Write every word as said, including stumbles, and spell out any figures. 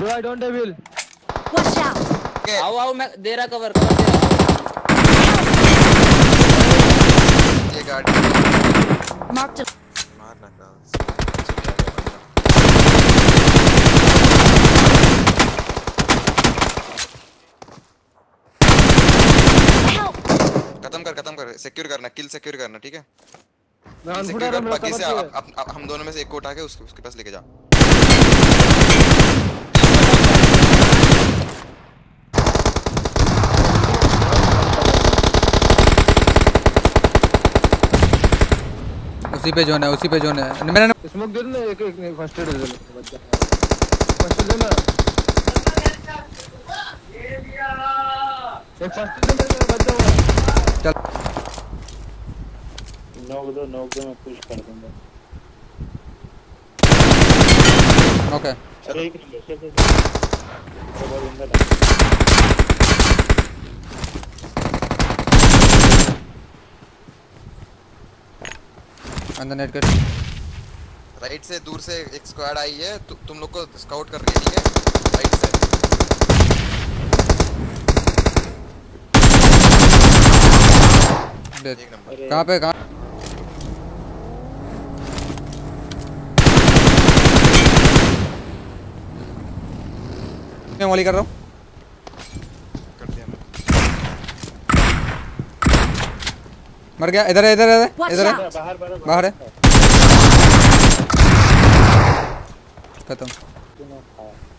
Bro, I don't have heal. Watch out. आओ आओ मैं दे रहा कवर कवर दे रहा। ये गाड़ी Marked a मारना का help. खत्म कर खत्म कर सिक्योर करना किल सिक्योर करना ठीक है मैं किल अनफुट सिक्योर रहा कर मेरा बाकी से कवर आप- आप- आप- हम दोनों में से एक को उठा के उसके उसके पास लेके जा उसी पे जोन है उसी पे जोन है मेरा स्मोक दे दो ना एक एक फर्स्ट एड दे दो बच्चा फर्स्ट एड देना ये दिया एक फर्स्ट एड दे मेरे बच्चा चल नॉक दो नॉक दो मैं पुश कर दूंगा ओके अरे एक चल चल चल अरे बहुत अंदर अंदर नेट कर राइट से दूर से एक स्क्वाड आई है तु, तुम लोग को स्काउट कर रही है ठीक है राइट से डेथ एक नंबर कहां पे कहां मैं मॉली कर रहा हूं कर दिया मैं मर गया इधर है इधर है Watch इधर है out. बाहर बाहर बाहर है खत्म है